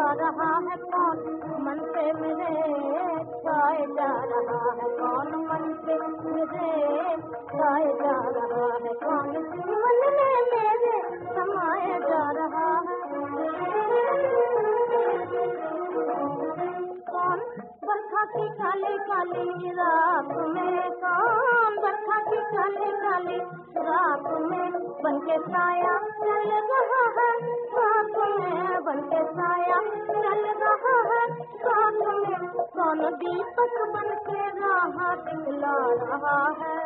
रहा है कौन मन से मेरे खाए जा रहा है, कौन मन से मेरे खाए जा रहा है, कौन जीवन में मेरे समाए जा रहा है। कौन बरखा की काली काली रात में, कौन बरखा की काली काली रात में बनके साया चल रहा है साथ में, बनके साया चल रहा है साथ में, कौन दीपक बनके राह दिखला रहा है।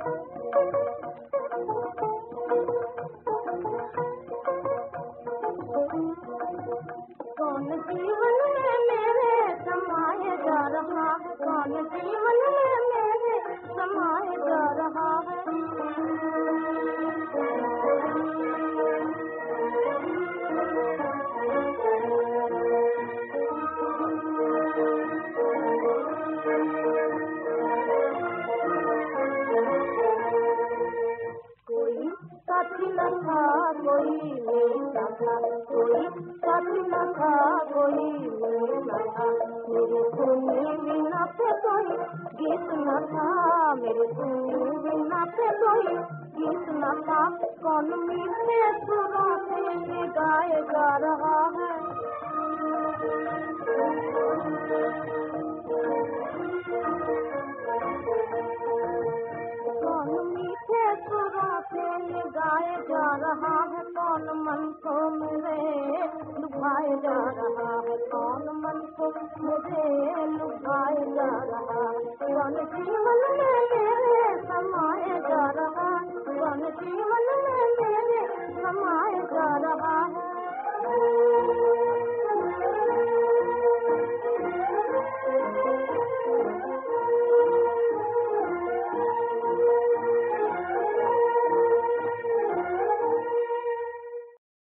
कौन जीवन में मेरे समाए जा रहा है, कौन जीवन में मेरे समाए जा रहा है। कोई साथी न था कोई मेरा था, कोई साथी न था कोई मेरा था, मेरे सुनी बिना पे कोई गीत न था, मेरे सुनी बिना पे कोई गीत न था, कौन मीठे सुरों से ये गाए जा रहा है। कौन मीठे सुरों से ये गाए जा रहा है, कौन मन को मेरे लुभाए जा रहा है, कौन मन को मेरे लुभाए जा रहा है, कौन जीवन में मेरे समाए जा रहा है, कौन जीवन